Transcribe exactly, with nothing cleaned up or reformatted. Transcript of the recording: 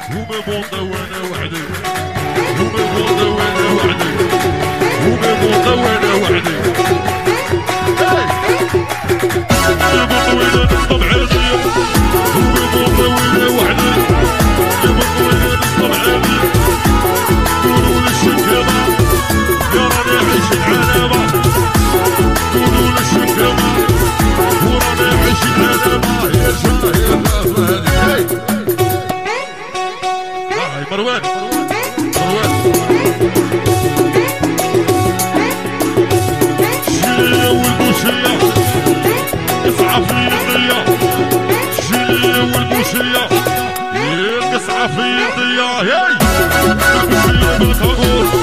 وما بوندا وانا وحدي وما بوندا وانا وحدي وما بوندا وانا وحدي جيبو طويلة نصطب عادية وما بوندا وانا وحدي جيبو طويلة نصطب عادية قولوا للشكامة يا راني عايش العلامة قولوا للشكامة وراني عايش العلامة يا شاهي مروان مروان شيلية والبوشية قصعة في يديا شيلية والبوشية قصعة في يديا هاي البوشية بالخروج